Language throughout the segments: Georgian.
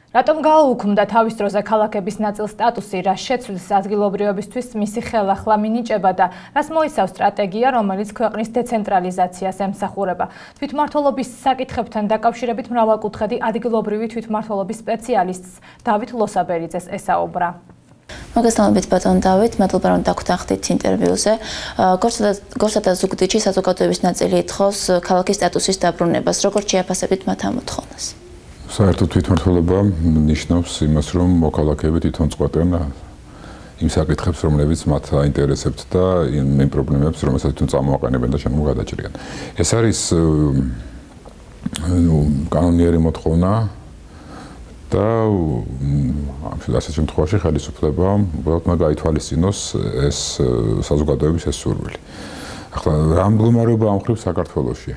რატომ გააუქმდა თავის დროზე ქალაქების ნაწილ სტატუსი, რაც შეცვლის ადგილობრივებისთვის მისი ხელახლა მინიჭება და რას მოიცავს სტრატეგია, რომელიც ქვეყნის დეცენტრალიზაციას ემსახურება. თვითმმართველობის საკითხებთან დაკავშირებით მრავალკუთხედი ადგილობრივი თვითმმართველობის სპეციალისტს დავით ლოსაბერიძეს ესაუბრა. მოგესალმებით ბატონ დავით, მადლობა რომ დაგვთანხმდით ინტერვიუზე. გორსა და ზუგდიდში საზოგადოების ნაწილი ითხოვს ქალაქის სტატუსის დაბრუნებას. როგორ შეაფასებთ მათ ამ მოთხოვნას? საერთოდ თვითმმართველობა ნიშნავს იმას, რომ მოქალაქეები თვითონ წყვეტენ იმ საკითხებს, რომლებიც მათ აინტერესებთ და იმ პრობლემებს, რომელსაც თვითონ წამოაყენებენ და შემდგომ გადაჭრიან. ეს არის კანონიერი მოთხოვნა და ასეთ შემთხვევაში ხელისუფლება უბრალოდ უნდა გაითვალისწინოს ეს საზოგადოების ეს სურვილი. ახლა რა მდგომარეობა ამ მხრივ საქართველოში?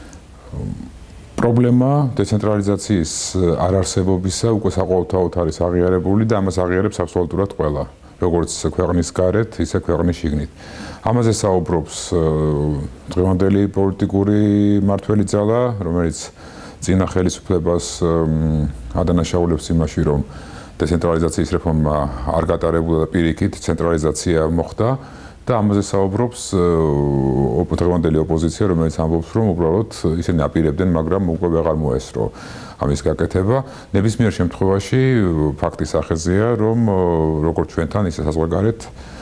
პრობლემა დეცენტრალიზაციის არარსებობისა უკვე საყოველთაოდ არის აღიარებული და ამას აღიარებს აბსოლუტურად ყველა, როგორც ქვეყნის გარეთ, ისე ქვეყნის შიგნით. ამაზე საუბრობს დღევანდელი პოლიტიკური მმართველი ძალა, რომელიც წინა ხელისუფლებას ადანაშაულებს იმაში, რომ დეცენტრალიზაციის რეფორმა არ გატარებულა და პირიქით ცენტრალიზაცია მოხდა და ამაზე საუბრობს დღევანდელი ოპოზიცია, რომელიც ამბობს, რომ უბრალოდ ისინი აპირებდნენ, მაგრამ უკვე ვეღარ მოესწრო ამის გაკეთება. ნებისმიერ შემთხვევაში ფაქტის ახეზია, რომ როგორც ჩვენთან, ისე საზღვარგარეთ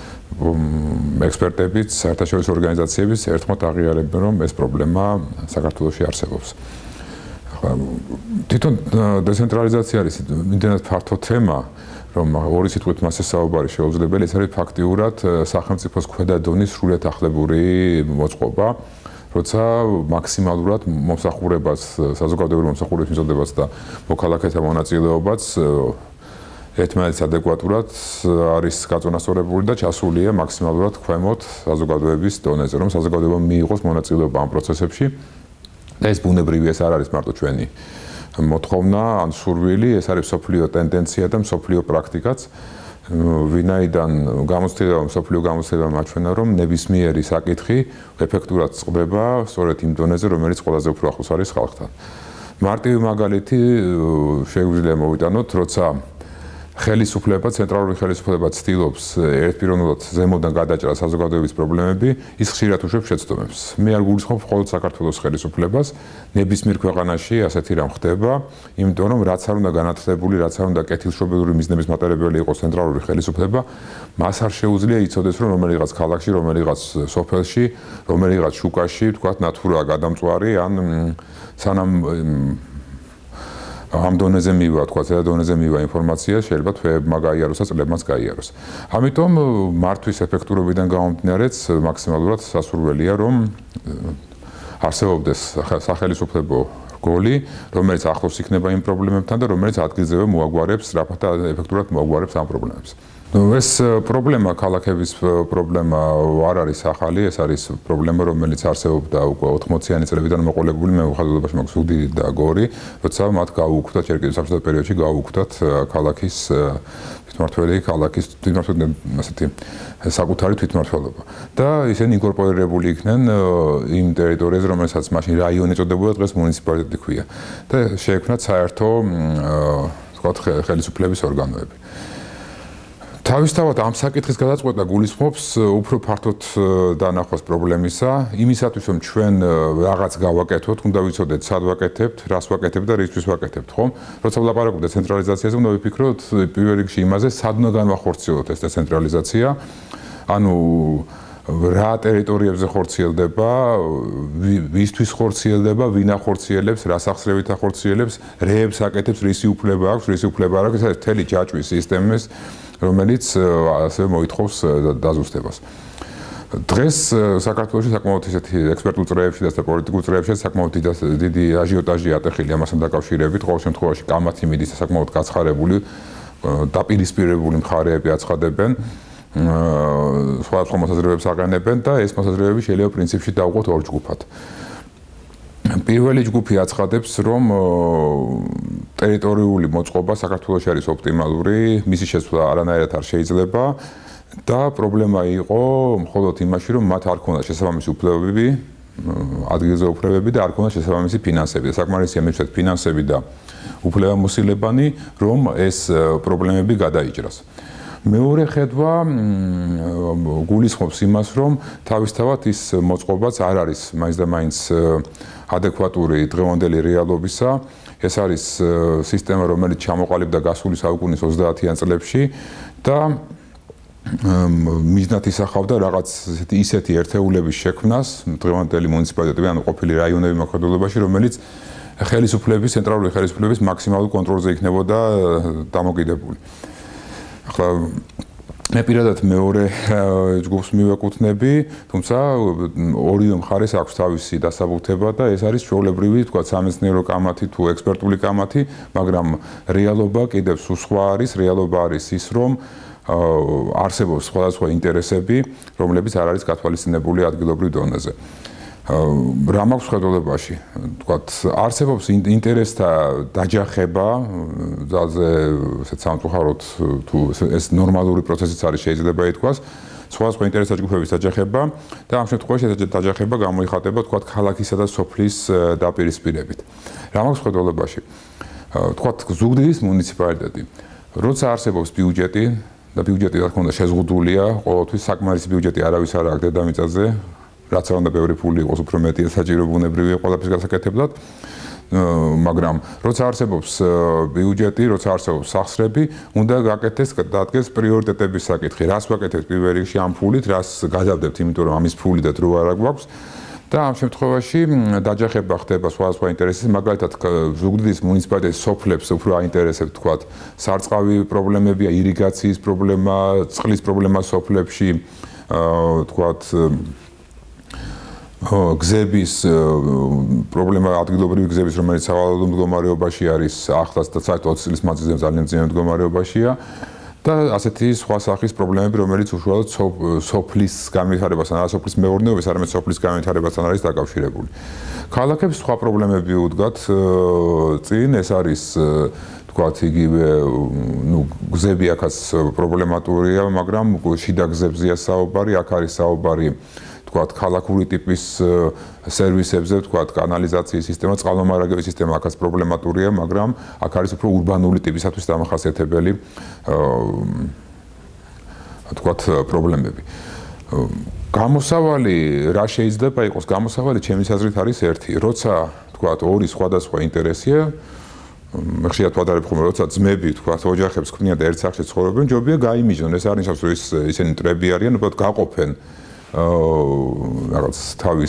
ექსპერტებიც, საერთაშორისო ორგანიზაციებიც ერთხმად აღიარებენ, რომ ეს პრობლემა საქართველოში არსებობს. თვითონ დეცენტრალიზაცია არის იმდენად ფართო თემა, რომ ორი სიტყვით მასე საუბარი შეუძლებელი, ეს არის ფაქტიურად სახელმწიფოს ქვედა დონის სრულიად ახლებური მოწყობა, როცა მაქსიმალურად მომსახურებას, საზოგადოებრივ მომსახურების მიზნებაც და მოქალაქეთა მონაწილეობაც ერთმანეთს ადეკვატურად არის გაწონასწორებული და ჩასულია მაქსიმალურად ქვემოთ საზოგადოების დონეზე, რომ საზოგადოება მიიღოს მონაწილეობა ამ პროცესებში. და ეს ბუნებრივი ეს არ არის მარტო ჩვენი მოთხოვნა ან სურვილი, ეს არის სოფლიო ტენდენცია და სოფლიო პრაქტიკაც. ვინაიდან სოფლიო გამოცდილება მაჩვენა, რომ ნებისმიერი საკითხი ეფექტურად წყდება სწორედ იმ დონეზე, რომელიც ყველაზე უფრო ახლოს არის ხალხთან. მარტივი მაგალითი შეგვიძლია მოვიტანოთ, როცა ხელისუფლება, ცენტრალური ხელისუფლება ცდილობს ერთპიროვნულად ზემოდან გადაჭრას საზოგადოების პრობლემები, ის ხშირად უშვებს შეცდომებს. მე არ გულისხმობ მხოლოდ საქართველოს ხელისუფლებას, ნებისმიერ ქვეყანაში ასეთი რამ ხდება, იმიტომ რომ რაც არ უნდა განათლებული, რაც არ უნდა კეთილშობილური მიზნების მატარებელი იყოს ცენტრალური ხელისუფლება, მას არ შეუძლია იცოდეს, რომ რომელიღაც ქალაქში, რომელიღაც სოფელში, რომელიღაც შუკაში, თქვათ, ნათურაა გადამწვარი, ან სანამ ამ დონეზე მივა, თქვა, ზედა დონეზე მივა ინფორმაცია, შეიძლება თვეებმა გაიაროს და წლებმაც გაიაროს. ამიტომ მართვის ეფექტურობიდან გამომდინარეც მაქსიმალურად სასურველია, რომ არსებობდეს სახელმწიფო რგოლი, რომელიც ახლოს იქნება იმ პრობლემებთან და რომელიც ადგილზევე მოაგვარებს, სწრაფად და ეფექტურად მოაგვარებს ამ პრობლემებს. ეს პრობლემა, ქალაქების პრობლემა არ არის ახალი, ეს არის პრობლემა, რომელიც არსებობდა უკვე 80-იანი წლებიდან მოყოლებული, მე უხალოდობაში მაქვს ზუგდიდი და გორი, როცა მათ გაუუქმდათ ჩერკეზის საბჭოთა პერიოდში გაუუქმდათ ქალაქის ასეთი საკუთარი თვითმმართველობა. და ისინი ინკორპორირებული იქნენ იმ ტერიტორიაზე, რომელსაც მაშინ რაიონი ეწოდებოდა, დღეს მუნიციპალიტეტი ჰქვია. და შეექმნათ საერთო თქვათ ხელისუფლების ორგანოები. თავისთავად ამ საკითხის გადაწყვეტა გულისხმობს უფრო ფართოდ დანახვას პრობლემისა, იმისათვის რომ ჩვენ რაღაც გავაკეთოთ, უნდა ვიცოდეთ, სად ვაკეთებთ, რას ვაკეთებთ და რისთვის ვაკეთებთ, ხო? როცა ვლაპარაკობთ დეცენტრალიზაციაზე, უნდა ვიფიქროთ პირველ რიგში იმაზე, სად უნდა განვახორციელოთ ეს დეცენტრალიზაცია, ანუ რა ტერიტორიებზე ხორციელდება, ვისთვის ხორციელდება, ვინ ახორციელებს, რა სახსრებით ახორციელებს, რეებს აკეთებს, რისი უფლება აქვს, რისი უფლება არ აქვს, ეს მთელი ჯაჭვის სისტემის რომელიც ასე მოითხოვს დაზუსტებას. დღეს საქართველოში საკმაოდ ისეთი ექსპერტულ წრეებში და პოლიტიკურ წრეებში საკმაოდ დიდი აჟიოტაჟი ატეხილი ამასთან დაკავშირებით, ყოველ შემთხვევაში კამათი მიდის და საკმაოდ გაცხარებული, დაპირისპირებული მხარეები აცხადებენ, სხვადასხვა მოსაზრებებს აყენებენ და ეს მოსაზრებები შეიძლება პრინციპში დავუყოთ ორ ჯგუფად. პირველი ჯგუფი აცხადებს, რომ ტერიტორიული მოწყობა საქართველოში არის ოპტიმალური, მისი შეცვლა არანაირად არ შეიძლება და პრობლემა იყო მხოლოდ იმაში, რომ მათ არ ქონდათ შესაბამისი უფლებები ადგილზე უფლებები და არ ქონდა შესაბამისი ფინანსები. საკმარისია მივცეთ ფინანსები და უფლებამოსილებანი, რომ ეს პრობლემები გადაიჭრას. მეორე ხედვა გულისხმობს იმას, რომ თავისთავად ის მოწყობაც არ არის მაინც და მაინც ადეკვატური დღევანდელი რეალობისა. ეს არის სისტემა, რომელიც ჩამოყალიბდა გასული საუკუნის 30-იან წლებში და მიზნად ისახავდა რაღაც ისეთი ერთეულების შექმნას დღევანდელი მუნიციპალიტეტები, ანუ ყოფილი რაიონები მოქმედებაში, რომელიც ხელისუფლების, ცენტრალური ხელისუფლების მაქსიმალურ კონტროლზე იქნებოდა დამოკიდებული. ახლა მე პირადად მეორე ჯგუფს მივეკუთვნები, თუმცა ორივე მხარეს აქვს თავისი დასაბუთება და ეს არის ჩვეულებრივი, თქვა, სამეცნიერო კამათი თუ ექსპერტული კამათი, მაგრამ რეალობა კიდევ სხვა არის, რეალობა არის ის, რომ არსებობს სხვადასხვა ინტერესები, რომლებიც არ არის გათვალისწინებული ადგილობრივ დონეზე. რა მაქვს ხედულებაში, თქვათ, არსებობს ინტერესთა დაჯახება, ძალზე ესეც სამწუხაროდ თუ ეს ნორმალური პროცესიც არის შეიძლება ითქვას, სხვადასხვა ინტერესთა ჯგუფების დაჯახება და ამ შემთხვევაში ეს დაჯახება გამოიხატება, თქვათ, ქალაქისა და სოფლის დაპირისპირებით. რა მაქვს ხედულებაში? თქვათ, ზუგდიდის მუნიციპალიტეტი, როცა არსებობს ბიუჯეტი და ბიუჯეტი რა თქმა უნდა შეზღუდულია, ყოველთვის საკმარისი ბიუჯეტი არავის არ აქვს დედამიწაზე, რაც არ უნდა ბევრი ფული იყოს, უფრო მეტია საჭირო ბუნებრივია ყველაფრის გასაკეთებლად, მაგრამ როცა არსებობს ბიუჯეტი, როცა არსებობს სახსრები, უნდა გაკეთდეს, დადგეს პრიორიტეტების საკითხი. რას ვაკეთებთ პირველ რიგში ამ ფულით, რას გადავდებთ, იმიტომ რომ ამის ფული და დრო არ გვაქვს. და ამ შემთხვევაში დაჯახება ხდება სხვადასხვა ინტერესის, მაგალითად ზუგდიდის მუნიციპალიტეტის სოფლებს უფრო აინტერესებთ, თქვათ, სარწყავი პრობლემებია, ირიგაციის პრობლემა, წყლის პრობლემა სოფლებში, თქვათ, გზების პრობლემა, ადგილობრივი გზების, რომელიც სავალალო მდგომარეობაში არის, ახლაც და საერთოდ 20 წლის მანძილზე ძალიან მძიმე მდგომარეობაშია და ასეთი სხვა სახის პრობლემები, რომელიც უშუალოდ სოფლის განვითარებასთან, არა სოფლის მეურნეობის, არამედ სოფლის განვითარებასთან არის დაკავშირებული. ქალაქებს სხვა პრობლემები უდგათ წინ, ეს არის თქვათ, იგივე, გზები აქაც პრობლემატურია, მაგრამ შიდა გზებზეა საუბარი, აქ არის საუბარი თქვათ, ქალაქური ტიპის სერვისებზე, თქვათ, კანალიზაციის სისტემა, წყალმომარაგების სისტემა აქაც პრობლემატურია, მაგრამ აქ არის უფრო ურბანული ტიპისათვის დამახასიათებელი თქვათ, პრობლემები. გამოსავალი რა შეიძლება იყოს? გამოსავალი ჩემის აზრით არის ერთი. როცა, თქვათ, ორი სხვადასხვა ინტერესია, ხშირად ვადარებ ხოლმე, როცა ძმები, თქვათ, ოჯახებს ქმნიან და ერთ სახლში ცხოვრობენ, ჯობია გაიმიჯნონ. ეს არ ნიშნავს, რომ ისინი მტრები არიან, უბრალოდ გაყოფენ რაღაც თავის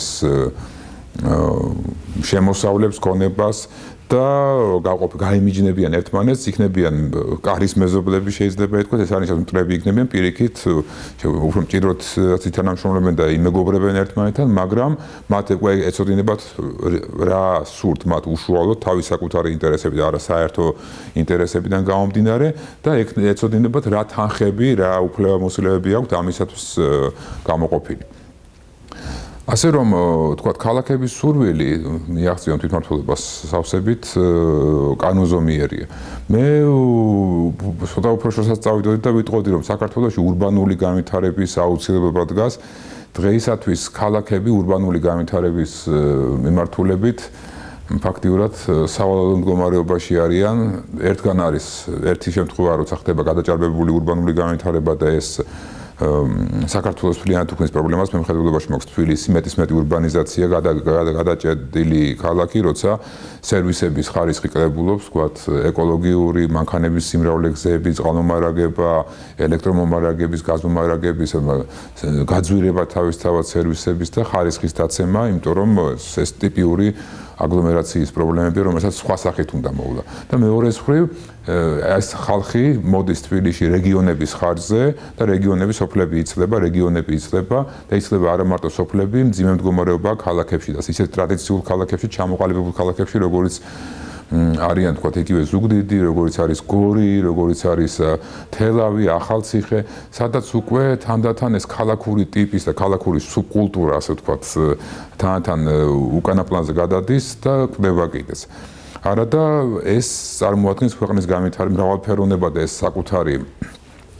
შემოსავლებს, ქონებას და გაიმიჯნებიან ერთმანეთს, იქნებიან კარის მეზობლები შეიძლება ითქვას, ეს არის მტრები იქნებიან პირიქით, უფრო მჭიდროდ თვითთანამშრომლებენ და იმეგობრებენ ერთმანეთთან, მაგრამ მათ უკვე ეცოდინებათ რა სურთ მათ უშუალოდ თავის საკუთარი ინტერესები და არა საერთო ინტერესებიდან გამომდინარე და ეცოდინებათ რა თანხები, რა უფლებამოსილებები აქვთ ამისათვის გამოყოფილი. ასე რომ, თქვათ, ქალაქების სურვილი მიაღწიონ თვითმმართველობას სავსებით კანონზომიერია. მე ცოტა უფრო შორსაც წავიდოდი და ვიტყოდი, რომ საქართველოში ურბანული განვითარების აუცილებლობა დგას. დღეისათვის ქალაქები ურბანული განვითარების მიმართულებით ფაქტიურად სავალალო მდგომარეობაში არიან. ერთგან არის ერთი შემთხვევა, როცა ხდება გადაჭარბებული ურბანული განვითარება და ეს საქართველოს მთლიანად უქმნის პრობლემას მემხედველობაში მაქვს თბილისი, მეტისმეტი ურბანიზაცია, გადაჭედილი ქალაქი, როცა სერვისების ხარისხი კლებულობს, ვთქვათ, ეკოლოგიური მანქანების სიმრავლე, გზები, წყალმომარაგება, ელექტრომომარაგების, გაზმომარაგების გაძვირება თავისთავად სერვისების და ხარისხის დაცემა, იმიტომ რომ ეს ტიპიური აგლომერაციის პრობლემები, რომელსაც სხვა სახით უნდა მოვლა. და მეორე მხრივ, ეს ხალხი მოდის თბილისში რეგიონების ხარჯზე და რეგიონების სოფლები იცლება, რეგიონები იცლება და იცლება არა მარტო სოფლები, მძიმე მდგომარეობა ქალაქებში და ისეთ ტრადიციულ ქალაქებში, ჩამოყალიბებულ ქალაქებში, როგორც არიან, თქვათ, იგივე ზუგდიდი, როგორც არის გორი, როგორც არის თელავი, ახალციხე, სადაც უკვე თანდათან ეს ქალაქური ტიპის და ქალაქური სუბკულტურა, ასე ვთქვათ, თან უკანა პლანზე გადადის და კდება კიდეც. არადა ეს წარმოადგენს ქვეყნის განვითარების მრავალფეროვნება და ეს საკუთარი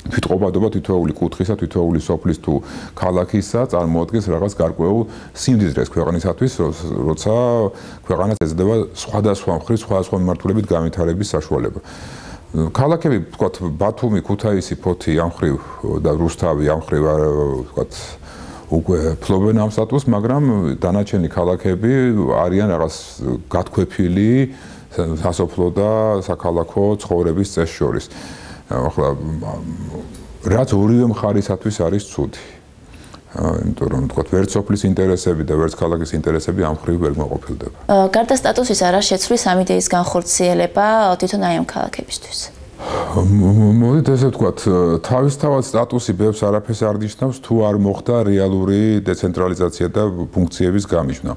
თვითყოფადობა თითოეული კუთხისა, თითოეული სოფლის თუ ქალაქისა წარმოადგენს რაღაც გარკვეულ სიმდიდრეს ქვეყნისათვის, როცა ქვეყანას ეძდება სხვადასხვა მხრივ, სხვადასხვა მიმართულებით განვითარების საშუალება. ქალაქები, ვთქვათ, ბათუმი, ქუთაისი, ფოთი ამ მხრივ და რუსთავი ამ მხრივ, ვთქვათ, უკვე ფლობენ ამ სტატუსს, მაგრამ დანარჩენი ქალაქები არიან რაღაც გათქვეფილი სასოფლო და საქალაქო ცხოვრების წესს შორის. ახლა რაც ორივე მხარისათვის არის ცუდი. იმიტომ რომ ვთქვათ, ვერც სოფლის ინტერესები და ვერც ქალაქის ინტერესები ამ მხრივ ვერ მოყოფილდება. გარდა სტატუსის არა შეცვლის ამ იდეის განხორციელება თვითონ აი ამ ქალაქებისთვის. მოდით ესე ვთქვათ, თავისთავად სტატუსი ბევრს არაფერს არ ნიშნავს, თუ არ მოხდა რეალური დეცენტრალიზაცია და ფუნქციების გამიჯვნა.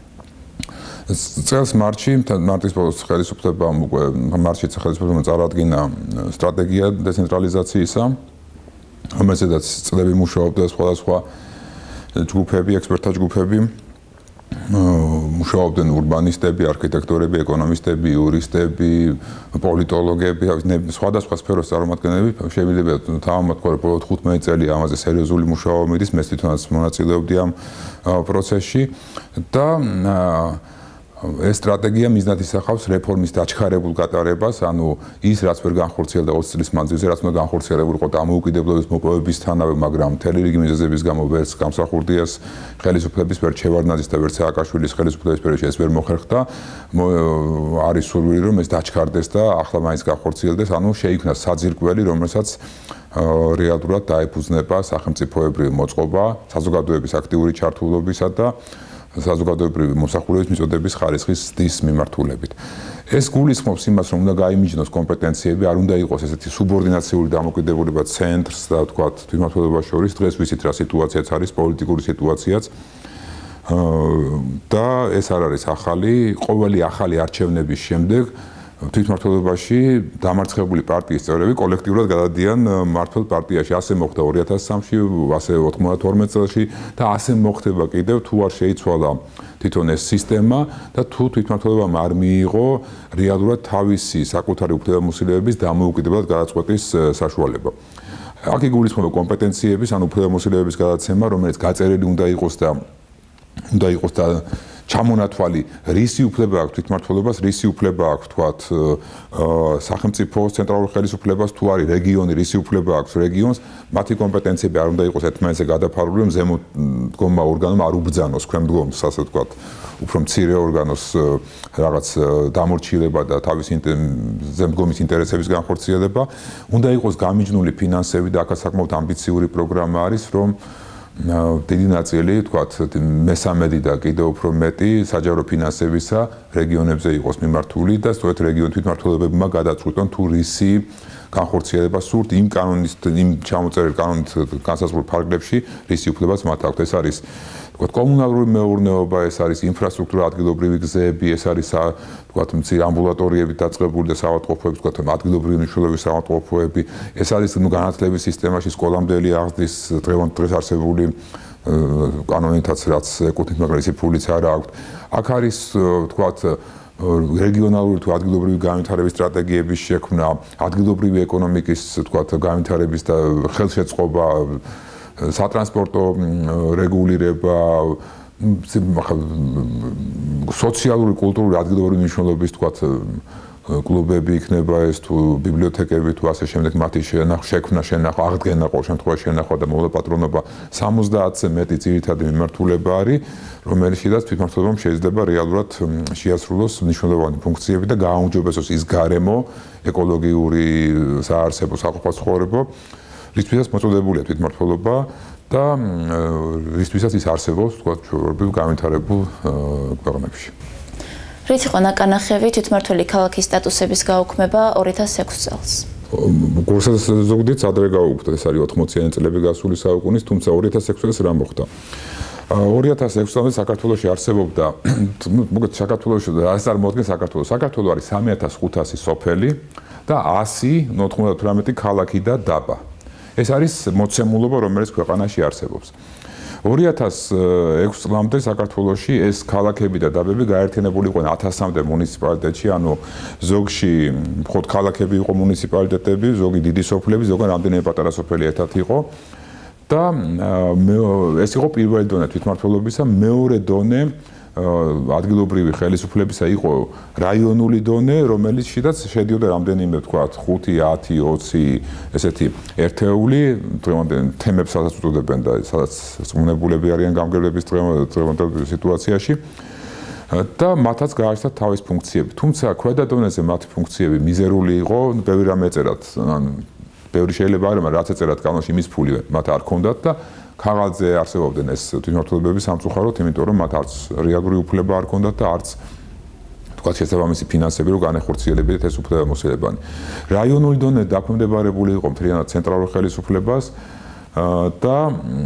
წელს მარტის ბოლოს ხელისუფლებამ უკვე მარტში ხელისუფლებამ წარადგინა სტრატეგია დეცენტრალიზაციისა, რომელზედაც წლები მუშაობდა სხვადასხვა ჯგუფები, ექსპერტთა ჯგუფები, მუშაობდნენ ურბანისტები, არქიტექტორები, ეკონომისტები, იურისტები, პოლიტოლოგები, სხვადასხვა სფეროს წარმომადგენლები. შეიძლება თამამად ყოველ 15 წელი ამაზე სერიოზული მუშაობა მიდის, მე თვითონაც მონაწილეობდი ამ პროცესში და ეს სტრატეგია მიზნად ისახავს რეფორმის დაჩქარებულ გატარებას, ანუ ის რაც ვერ განხორციელდა 20 წლის მანძილზე, რაც უნდა განხორციელებულიყო დამოუკიდებლობის მოპოვებისთანავე, მაგრამ მთელი რიგი მიზეზების გამო ვერც გამსახურდიას ხელისუფლების, ვერც შევარდნაძის და ვერც სააკაშვილის ხელისუფლების პერიოდში ეს ვერ მოხერხდა. არის სურვილი, რომ ეს დაჩქარდეს და ახლა მაინც განხორციელდეს, ანუ შეიქმნა საძირკველი, რომელსაც რეალურად დაეფუძნება სახელმწიფოებრივი მოწყობა, საზოგადოების აქტიური ჩართულობისა და საზოგადოებრივი მომსახურების მიწოდების ხარისხის ზრდის მიმართულებით. ეს გულისხმობს იმას, რომ უნდა გაიმიჯნოს კომპეტენციები, არ უნდა იყოს ესეთი სუბორდინაციული დამოკიდებულება ცენტრს და ვთქვათ თვითმმართველობას შორის. დღეს ვიცით რა სიტუაციაც არის, პოლიტიკური სიტუაციაც. და ეს არ არის ახალი, ყოველი ახალი არჩევნების შემდეგ თვითმმართველობაში დამარცხებული პარტიის წევრები კოლექტიურად გადადიან მმართველ პარტიაში. ასე მოხდა 2003-ში, ასე 92 წელში და ასე მოხდება კიდევ, თუ არ შეიცვალა თვითონ ეს სისტემა და თუ თვითმმართველობამ არ მიიღო რეალურად თავისი საკუთარი უფლებამოსილების დამოუკიდებლად გადაწყვეტის საშუალება. აქ იგულისხმება კომპეტენციების, ანუ უფლებამოსილების გადაცემა, რომელიც გაწერილი უნდა იყოს და ჩამონათვალი რისი უფლება აქვს თვითმმართველობას, რისი უფლება აქვს თქვათ სახელმწიფო ცენტრალურ ხელისუფლებას, თუ არის რეგიონი, რისი უფლება აქვს რეგიონს, მათი კომპეტენციები არ უნდა იყოს ერთმანეთზე გადაფარული, რომ ზემო მდგომმა ორგანომ არ უბრძანოს ქვემო მდგომს, ასე ვთქვათ, უფრო მცირე ორგანოს რაღაც დამორჩილება და თავის ზემდგომის ინტერესების განხორციელება. უნდა იყოს გამიჯნული ფინანსები და აქაც საკმაოდ ამბიციური პროგრამა არის, რომ დიდი ნაწილი, ვთქვათ, მესამედი და კიდევ უფრო მეტი საჯარო ფინანსებისა რეგიონებზე იყოს მიმართული და სწორედ რეგიონ თვითმმართველობებმა გადაწყვიტონ თუ რისი განხორციელება სურთ იმ კანონის, იმ ჩამოწერილ კანონით განსაზღვრულ ფარგლებში, რისი უფლებაც მათ აქვთ. ეს არის ვთქვათ, კომუნალური მეურნეობა, ეს არის ინფრასტრუქტურა, ადგილობრივი გზები, ეს არის ვთქვათ, მცირე ამბულატორიებით დაწყებული და საავადმყოფოები, ვთქვათ, ადგილობრივი მნიშვნელობის საავადმყოფოები, ეს არის განათლების სისტემაში სკოლამდელი აღზრდის დღეს არსებული კანონითაც რაც ეკუთვნის, მაგრამ ისე ფულიც არ აქვს. აქ არის ვთქვათ, რეგიონალური თუ ადგილობრივი განვითარების სტრატეგიების შექმნა, ადგილობრივი ეკონომიკის ვთქვათ, განვითარების და ხელშეწყობა, სატრანსპორტო რეგულირება, სოციალური, კულტურული, ადგილობრივი მნიშვნელობის ვთქვათ, კლუბები იქნება ეს თუ ბიბლიოთეკები თუ ასე შემდეგ, მათი შექმნა, შენახვა, აღდგენა ყოველ შემთხვევაში შენახვა და მოვლა-პატრონობა 70-ზე მეტი ძირითადი მიმართულება არის, რომელშიც თვითმმართველობამ შეიძლება რეალურად შეასრულოს მნიშვნელოვანი ფუნქციები და გააუმჯობესოს ის გარემო, ეკოლოგიური, საარსებო, საყოფა ცხოვრება, რისთვისაც მოწოდებულია თვითმმართველობა და რისთვისაც ის არსებობს, ვთქვათ, ჩვეულებრივ განვითარებულ ქვეყნებში. რით იყო ნაკანახევი თვითმმართველი ქალაქის სტატუსების გაუქმება 2006 წელს? გორსას ზოგადად ადრე გაუქმდა, ეს არის 80-იანი წლები გასული საუკუნის, თუმცა 2006 წელს რა მოხდა? 2006 წელს საქართველოში არსებობდა, მოკლედ საქართველოში რა წარმოადგენს საქართველოს? საქართველო არის 3500 სოფელი და 198 ქალაქი და დაბა. ეს არის მოცემულობა, რომელიც ქვეყანაში არსებობს. 2006 წლამდე საქართველოში ეს ქალაქები და დაბები გაერთიანებული იყვნენ 1000-მდე მუნიციპალიტეტში, ანუ ზოგში მხოლოდ ქალაქები იყო მუნიციპალიტეტები, ზოგი დიდი სოფლები, ზოგან რამდენიმე პატარა სოფელი ერთად იყო. და ეს იყო პირველი დონე თვითმმართველობისა, მეორე დონე ადგილობრივი ხელისუფლებისა იყო რაიონული დონე, რომელიც შედაც შედიოდა რამდენიმე ვთქვათ 5, 10, 20 ესეთი ერთეული, დღევანდელ თემებს სადაც უწოდებენ და სადაც წმუნებულები არიან გამგებლების დღევანდელ სიტუაციაში. და მათაც გააჩნდათ თავის ფუნქციები. თუმცა ქვედა დონეზე მათი ფუნქციები მიზერული იყო, ბევრი რამ ეწერათ, ბევრი შეიძლება არა, მაგრამ რაც ეწერათ კანონში მის ფული მათ არ ქონდათ და ქაღალდზე არსებობდნენ ეს თვითმმართველობები სამწუხაროდ, იმიტომ რომ მათ არც რეალური უფლება არ ქონდათ და არც თქვათ შესაბამისი ფინანსები რო განეხორციელებიათ ეს უფლებამოსილებანი. რაიონული დონე დაქვემდებარებული იყო მთლიანად ცენტრალურ ხელისუფლებას და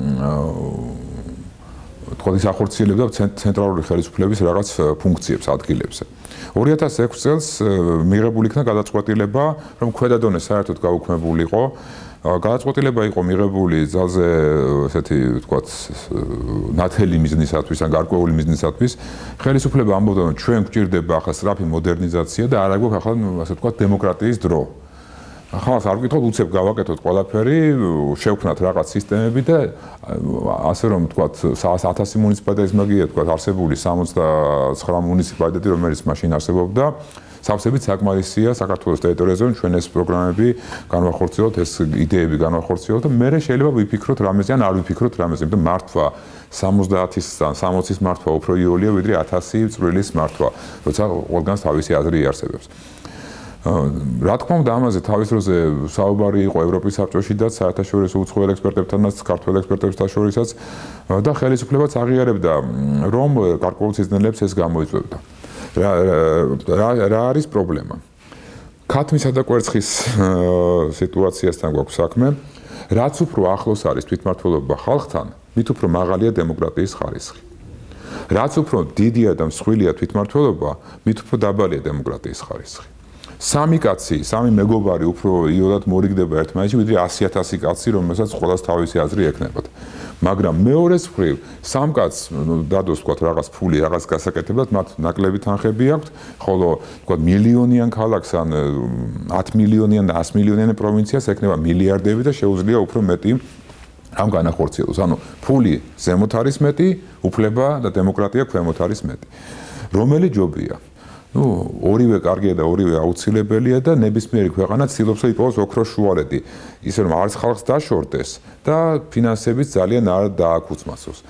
თქვათ ის ახორციელებდა ცენტრალური ხელისუფლების რაღაც ფუნქციებს ადგილებზე. 2006 წელს მიღებული იქნა გადაწყვეტილება, რომ ქვედა დონე საერთოდ გაუქმებულიყო. გადაწყვეტილება იყო მიღებული ძალზე ესეთი ვთქვათ ნათელი მიზნისათვის ან გარკვეული მიზნისათვის. ხელისუფლება ამბობდა, რომ ჩვენ გვჭირდება ახლა სწრაფი მოდერნიზაცია და არა გვაქვს ახლა ასე ვთქვათ დემოკრატიის დრო. ახლა არ ვკითხოთ, უცებ გავაკეთოთ ყველაფერი, შევქმნათ რაღაც სისტემები და ასე რომ ვთქვათ 1000 მუნიციპალიტეტის მაგია ვთქვათ არსებული 69 მუნიციპალიტეტი, რომელიც მაშინ არსებობდა. სავსებით საკმარისია საქართველოს ტერიტორიაზე, რომ ჩვენ ეს პროგრამები განვახორციელოთ, ეს იდეები განვახორციელოთ და მე შეიძლება ვიფიქროთ რამეზე ან არ ვიფიქროთ რამეზე, იმიტომ მართვა 70-ის 60-ის მართვა უფრო იოლია, ვიდრე 1000 წვრილის მართვა, როცა ყველგანს თავისი აზრი იარსებებს. რა თქმა უნდა, ამაზე თავის დროზე საუბარი იყო ევროპის საბჭოში და საერთაშორისო უცხოელ ექსპერტებთანაც, ქართველ ექსპერტებთან შორისაც და ხელისუფლებაც აღიარებდა, რომ გარკვეულ სიზნელებს ეს გამოიწვევდა. რა არის პრობლემა? ქათმისა და კვერცხის სიტუაციასთან გვაქვს საქმე. რაც უფრო ახლოს არის თვითმმართველობა ხალხთან, მით უფრო მაღალია დემოკრატიის ხარისხი. რაც უფრო დიდია და მსხვილია თვითმმართველობა, მით უფრო დაბალია დემოკრატიის ხარისხი. სამი კაცი, სამი მეგობარი უფრო იოლად მორიგდება ერთმანეთში, ვიდრე 100,000 კაცი, რომელსაც ყველას თავისი აზრი ექნებათ. მაგრამ მეორეს მხრივ, სამ კაცს დადოს თქვათ რაღაც ფული, რაღაც გასაკეთებლად, მათ ნაკლები თანხები აქვთ, ხოლო თქვათ მილიონიან ქალაქს ან 10 მილიონიან და 100 მილიონიან პროვინციას ექნება მილიარდები და შეუძლია უფრო მეტი ამ განახორციელოს. ანუ ფული ზემოთ არის მეტი, უფლება და დემოკრატია ქვემოთ არის მეტი. რომელი ჯობია? ორივე კარგია და ორივე აუცილებელია და ნებისმიერი ქვეყანა ცდილობს რომ იყოს ოქროს შუალედი, ისე რომ არც ხალხს დაშორდეს და ფინანსებიც ძალიან არ დააკუცმასოს.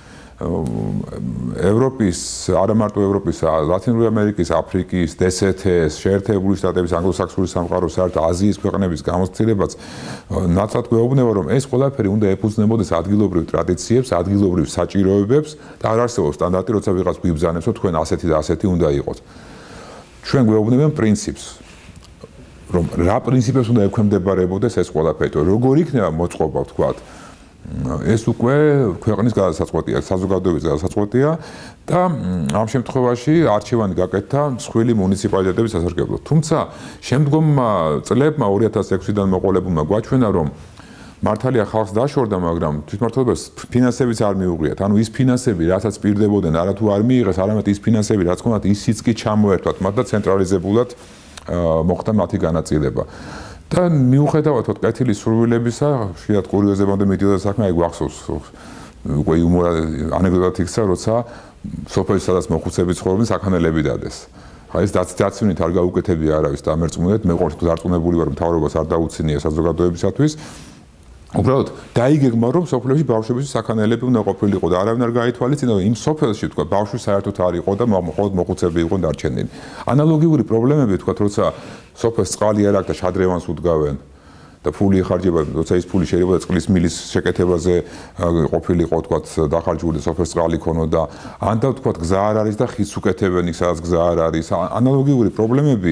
ევროპის, არა მარტო ევროპის, ლათინური ამერიკის, აფრიკის, DST-ს, შეერთებული შტატების, ანგლო-საქსონური სამყაროს, საერთოდ აზიის ქვეყნების გამოცდილებაც ნაცვლად გვეუბნება, რომ ეს ყველაფერი უნდა ეფუძნებოდეს ადგილობრივ ტრადიციებს, ადგილობრივ საჭიროებებს და არ არსებობს სტანდარტი, როცა ვიღაც გვიბრძანებს, რომ თქვენ ასეთი და ასეთი უნდა იყოს. ჩვენ გვეუბნებიან პრინციპს, რომ რა პრინციპებს უნდა ექვემდებარებოდეს ეს ყველაფერი, როგორ იქნება მოწყობა, ვთქვათ, ეს უკვე ქვეყნის გადასაწყვეტია, საზოგადოების გადასაწყვეტია და ამ შემთხვევაში არჩევანი გაკეთდა მსხვილი მუნიციპალიტეტების სასარგებლოდ. თუმცა შემდგომმა წლებმა 2006-დან მოყოლებულმა გვაჩვენა, რომ მართალია ხალხს დაშორდა, მაგრამ თვითმმართველობას ფინანსებიც არ მიუღიათ. ანუ ის ფინანსები, რასაც პირდებოდნენ, არათუ არ მიიღეს, არამედ ის ფინანსები, რაც ხონდათ, ისიც კი ჩამოერთვათ მათ და ცენტრალიზებულად მოხდა მათი განაწილება. და მიუხედავად კეთილი სურვილებისა, შეიძლება კურიოზებამდე მიდიოდა საქმე, აი გვახსოვს უკვე იუმორა ანეკდოტად იქცა, როცა სოფელში სადაც მოხუცები ცხოვრობდნენ, საქანელები დადეს. ხა ეს დაცვინით არ გაუკეთებია არავის და ამერწმუნეთ, მე ყოველთვის დარწმუნებული ვარ, მთავრობას არ დაუცინია საზოგადოებისათვის. უბრალოდ დაიგეგმა, რომ სოფლებში ბავშვების საქანელები უნდა ყოფილიყო და არავინ არ გაითვალისწინა, იმ სოფელში თქვა ბავშვი საერთოდ არ იყო და მხოლოდ მოხუცები იყვნენ დარჩენილი. ანალოგიური პრობლემები თქვა, როცა სოფელს წყალი არ აქვს და შადრევანს უდგავენ და ფული იხარჯება, როცა ის ფული შეიძლება წყლის მილის შეკეთებაზე ყოფილიყო, თქვა დახარჯული სოფელს წყალი ქონოდა, ან და თქვა გზა არ არის და ხიდს უკეთებენ იქ, სადაც გზა არ არის. ანალოგიური პრობლემები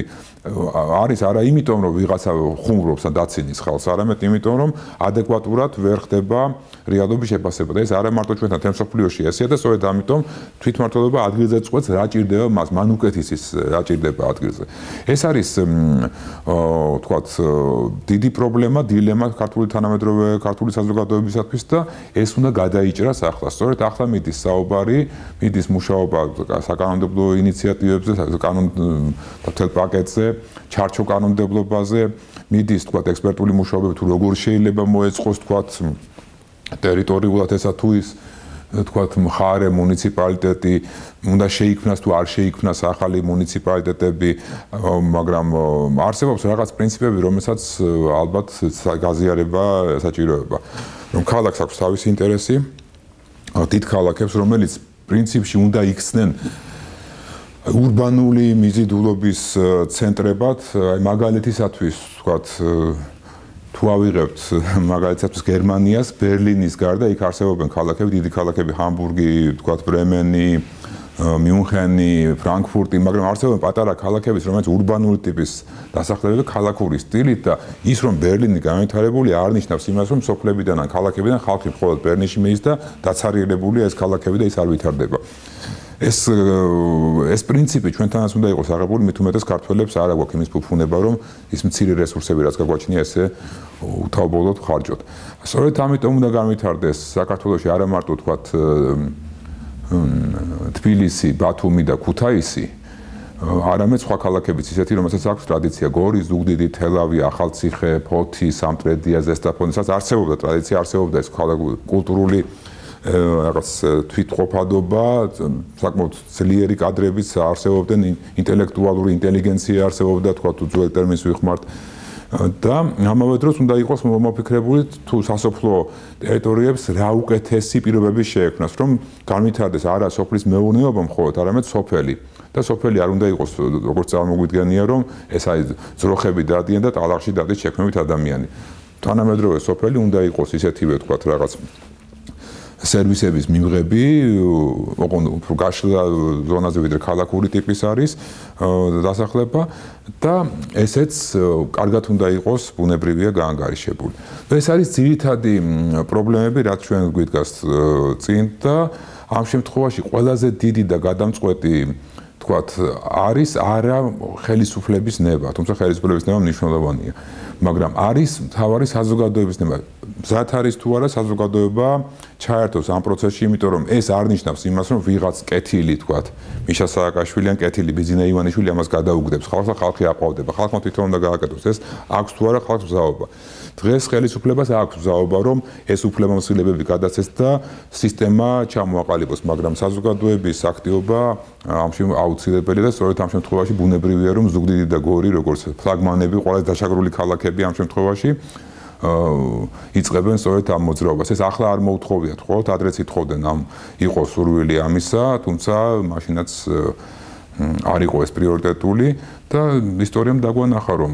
არის არა იმიტომ რომ ვიღაცა ხუმრობს და დაცინის ხალხს, არამედ იმიტომ რომ ადეკვატურად ვერ ხდება რეალობის შეფასება და ეს არა მარტო ჩვენთან თემსოფლიოში ესეა და სწორედ ამიტომ თვითმმართველობა ადგილზე წყვეტს რა ჭირდება მას, მან უკეთის ის რა ჭირდება ადგილზე. ეს არის თქვათ დიდი პრობლემა, დილემა ქართული თანამედროვე ქართული საზოგადოებისათვის და ეს უნდა გადაიჭრას ახლა. სწორედ ახლა მიდის საუბარი, მიდის მუშაობა საკანონმდებლო ინიციატივებზე, მთელ პაკეტზე, ჩარჩო კანონმდებლობაზე, მიდის თქვათ ექსპერტული მუშაობები თუ როგორ შეიძლება მოეწყოს თქვათ ტერიტორიულად ესა თუ ის თქვათ მხარე მუნიციპალიტეტი უნდა შეიქმნას თუ არ შეიქმნას ახალი მუნიციპალიტეტები, მაგრამ არსებობს რაღაც პრინციპები, რომელსაც ალბათ გაზიარება საჭიროება. რომ ქალაქს აქვს თავისი ინტერესი, დიდ ქალაქებს, რომელიც პრინციპში უნდა იქცნენ ურბანული მიზიდულობის ცენტრებად, აი მაგალითისათვის თქვათ თუ ავიღებთ მაგალითად გერმანიას, ბერლინის გარდა იქ არსებობენ ქალაქები, დიდი ქალაქები, ჰამბურგი, თქვათ ბრემენი, მიუნხენი, ფრანკფურტი, მაგრამ არსებობენ პატარა ქალაქები, რომელიც ურბანული ტიპის დასახლებები ქალაქური სტილით და ის რომ ბერლინი განვითარებული არ ნიშნავს იმას, რომ სოფლებიდან ან ქალაქებიდან ხალხი მხოლოდ ბერლინში მიდის და დაცარიელებულია ეს ქალაქები და ის არ ვითარდება. ეს პრინციპი ჩვენთანაც უნდა იყოს აღებული, მით უმეტეს ქართველებს არ აქვს იმის ფუფუნება, რომ ის მცირე რესურსები რაც გაგვაჩნია, ესე უთავბოლოდ ხარჯოთ. სწორედ ამიტომ უნდა განვითარდეს საქართველოში არა მარტო თქვათ თბილისი, ბათუმი და ქუთაისი, არამედ სხვა ქალაქებიც ისეთი, რომელსაც აქვს ტრადიცია, გორი, ზუგდიდი, თელავი, ახალციხე, ფოთი, სამტრედია, ზესტაფონი, სადაც არსებობდა ტრადიცია, არსებობდა ეს კულტურული რაღაც თვითყოფადობა, საკმაოდ ძლიერი კადრებიც არსებობდნენ, ინტელექტუალური ინტელიგენცია არსებობდა, თქვა თუ ძველ ტერმინს ვიხმართ და ამავე დროს უნდა იყოს მომოფიქრებული თუ სასოფლო ტერიტორიებს რა უკეთესი პირობები შეექმნას, რომ განვითარდეს არა სოფლის მეურნეობა მხოლოდ, არამედ სოფელი. და სოფელი არ უნდა იყოს როგორც წარმოგვიდგენია, რომ ეს აი ძროხები დადიან და ტალახში დადის შექმნებით ადამიანი. თანამედროვე სოფელი უნდა იყოს ისეთივე თქვა რაღაც სერვისების მიმღები, ოღონდ უფრო გაშლილ ზონაზე ვიდრე ქალაქური ტიპის არის დასახლება და ესეც კარგად უნდა იყოს ბუნებრივია გაანგარიშებული. ეს არის ძირითადი პრობლემები, რაც ჩვენ გვიდგას წინ და ამ შემთხვევაში ყველაზე დიდი და გადამწყვეტი თქვათ არის არა ხელისუფლების ნება, თუმცა ხელისუფლების ნება მნიშვნელოვანია, მაგრამ არის მთავარი საზოგადოების ნება. მზად არის თუ არა საზოგადოება ჩაერთოს ამ პროცესში, იმიტომ რომ ეს არ ნიშნავს იმას, რომ ვიღაც კეთილი თქვათ, მიშა სააკაშვილი ან კეთილი ბიძინა ივანიშვილი ამას გადაუგდებს ხალხს და ხალხი აყვავდება. ხალხმა თვითონ უნდა გააკეთოს ეს, აქვს თუ არა ხალხს მზაობა. დღეს ხელისუფლებას აქვს მზაობა, რომ ეს უფლებამოსილებები გადაცეს და სისტემა ჩამოაყალიბოს, მაგრამ საზოგადოების აქტივობა ამში აუცილებელია და სწორედ ამ შემთხვევაში ბუნებრივია, რომ ზუგდიდი და გორი, როგორც ფლაგმანები, ყველაზე დაშაგრული ქალაქები ამ შემთხვევაში იწყებენ სწორედ ამ მოძრაობას. ეს ახლა არ მოუთხოვიათ, ხოლმე ადრეც ითხოვდნენ ამ იყო სურვილი ამისა, თუმცა მაშინაც არ იყო ეს პრიორიტეტული და ისტორიამ დაგვანახა, რომ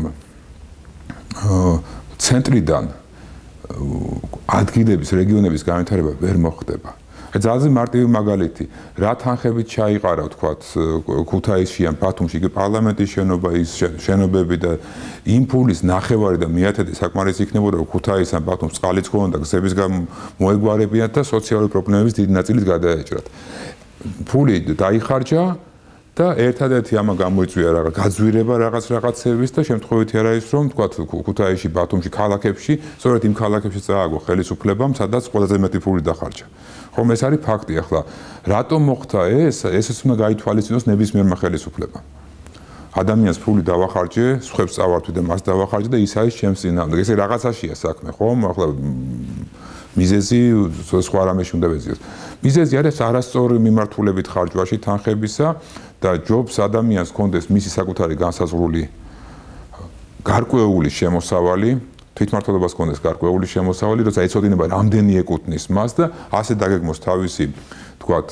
ცენტრიდან ადგილების, რეგიონების განვითარება ვერ მოხდება. ძალზე მარტივი მაგალითი, რა თანხებით ჩაიყარა, ვთქვათ, ქუთაისში ან ბათუმში კი პარლამენტის შენობა, ის შენობები და იმ ფულის ნახევარი და მეათედი საკმარისი იქნებოდა, რომ ქუთაის ან ბათუმს წყალიც ქონდა, გზების მოეგვარებიათ და სოციალური პრობლემების დიდი ნაწილიც გადაეჭრათ. ფული დაიხარჯა და ერთადერთი ამა გამოიწვია რაღაც გაძვირება რაღაცების და შემთხვევითი არა ის, რომ თქვათ ქუთაისში, ბათუმში, ქალაქებში, სწორედ იმ ქალაქებში წააგო ხელისუფლებამ, სადაც ყველაზე მეტი ფული დახარჯა. ხომ ეს არის ფაქტი ახლა. რატომ მოხდა ეს? ესეც უნდა გაითვალისწინოს ნებისმიერმა ხელისუფლებამ. ადამიანს ფული დავახარჯე, სხვებს წავართვი და მას დავახარჯე და ის არის ჩემს წინააღმდეგ. ესე რაღაცაშია საქმე, ხომ? ახლა მიზეზი სხვა რამეში უნდა ვეზიოს. მიზეზი არის არასწორი მიმართულებით ხარჯვაში თანხებისა და ჯობს ადამიანს კონდეს მისი საკუთარი განსაზღვრული გარკვეული შემოსავალი, თვითმმართველობას კონდეს გარკვეული შემოსავალი, როცა ეცოდინება რამდენი ეკუთვნის მას და ასე დაგეგმოს თავისი, თქვათ,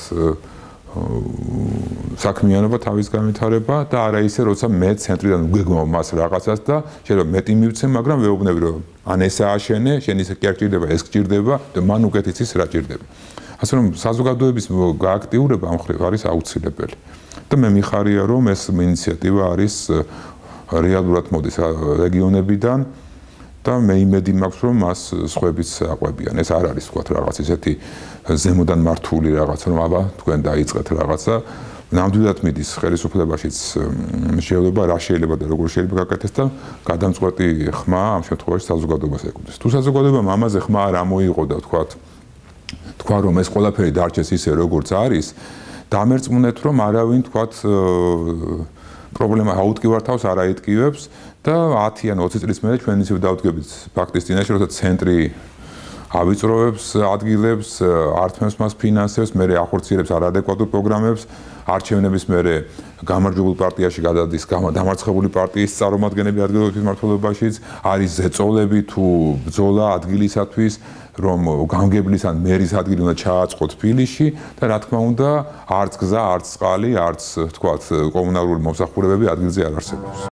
საქმიანობა, თავის განვითარება და არა ისე, როცა მე ცენტრიდან ვგეგმავ მას რაღაცას და შეიძლება მეტი მივცე, მაგრამ ვეუბნები, რომ ან ესა აშენე, შენ ისე კი არ გჭირდება, ეს გჭირდება და მან უკეთ იცის რა გჭირდება. ასე რომ საზოგადოების გააქტიურება ამ მხრივ არის აუცილებელი. და მე მიხარია, რომ ეს ინიციატივა არის რეალურად მოდის რეგიონებიდან და მე იმედი მაქვს რომ მას სხვაებიც აყვებიან. ეს არ არის თქვათ რაღაც ისეთი ზემოდან მართული რაღაცა რომ აბა თქვენ დაიწყეთ რაღაცა. ნამდვილად მიდის ხელისუფლებაშიც შევლება რა შეიძლება და როგორ შეიძლება გაკეთდეს და გადამწყვეტი ხმა ამ შემთხვევაში საზოგადოებას ეკუთვნის. თუ საზოგადოებამ ამაზე ხმა არ ამოიღო და თქვა რომ ეს ყველაფერი დარჩეს ისე როგორც არის, დამერწმუნეთ რომ არავინ თქვათ პრობლემა აუტკივართავს არ აიტკივებს და 10 ან 20 წლის მერე ჩვენ ისევ დავდგებით ფაქტის წინაშე, როცა ცენტრი ავიწროვებს ადგილებს, ართმევს მას ფინანსებს, მერე ახორციელებს არადეკვატურ პროგრამებს, არჩევნების მერე გამარჯვებულ პარტიაში გადადის დამარცხებული პარტიის წარმომადგენლები ადგილობრივ მმართველობაშიც, არის ზეწოლები თუ ბრძოლა ადგილისათვის, რომ გამგებლის ან მერის ადგილი უნდა ჩააწყო თბილისში და რა თქმა უნდა, არც გზა, არც წყალი, არც თქვათ კომუნალური მომსახურებები ადგილზე არ არსებობს.